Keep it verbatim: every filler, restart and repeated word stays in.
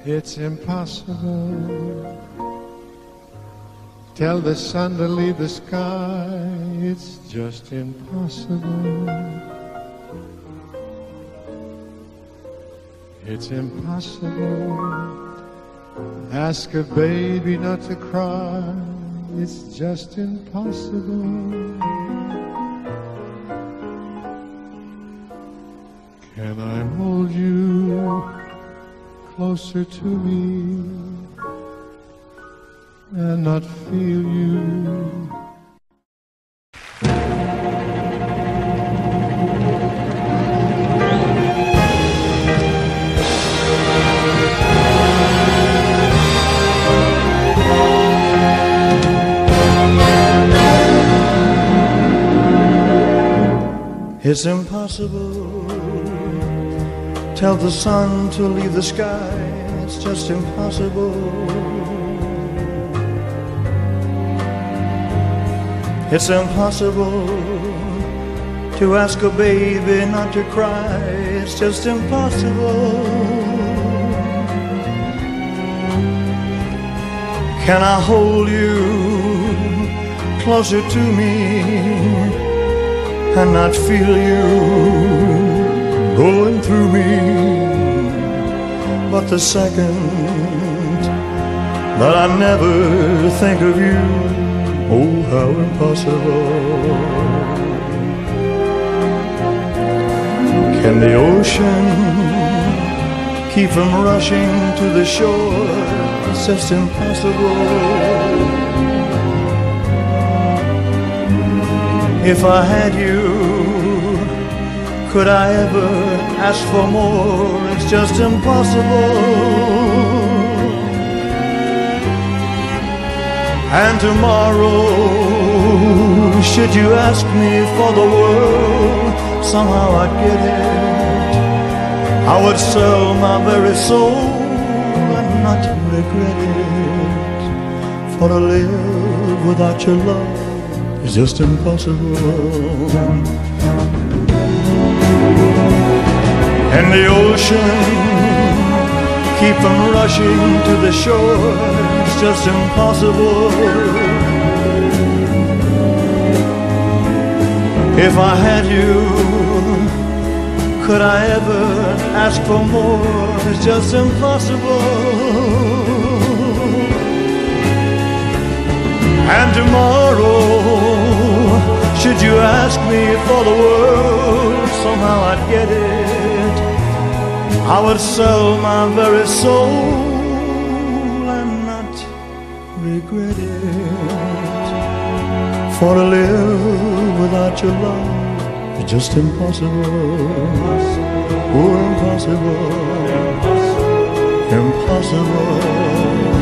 It's impossible. Tell the sun to leave the sky. It's just impossible. It's impossible. Ask a baby not to cry. It's just impossible. Can I hold you closer to me and not feel you? It's impossible. Tell the sun to leave the sky. It's just impossible. It's impossible to ask a baby not to cry. It's just impossible. Can I hold you closer to me and not feel you going through me? But the second that I never think of you, oh, how impossible. Can the ocean keep from rushing to the shore? It's just impossible. If I had you, could I ever ask for more? It's just impossible. And tomorrow, should you ask me for the world, somehow I'd get it. I would sell my very soul and not regret it. For to live without your love is just impossible. And the ocean keep from rushing to the shore. It's just impossible. If I had you, could I ever ask for more? It's just impossible. And tomorrow, should you ask me for the world, somehow I'd get it. I would sell my very soul and not regret it. For to live without your love is just impossible. Oh, impossible. Impossible.